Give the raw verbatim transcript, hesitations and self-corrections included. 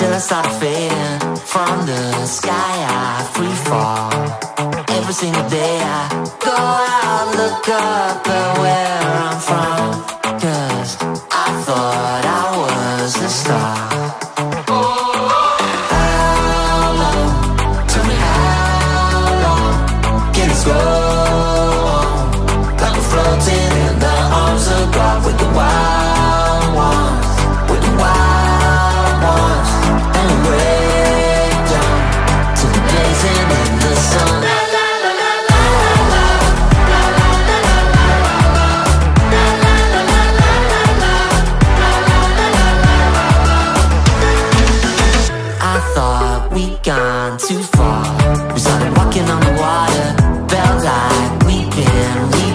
till I started fading. From the sky I free fall. Every single day I go out, look up at where I'm from. Cause I thought I was a star. How long, tell me how long can this go on? Like we're floating in the arms of God with the wild ones, with the wild ones. And we break down to the blazing in the sun. I thought we'd gone too far. We started walking on the water, felt like we'd been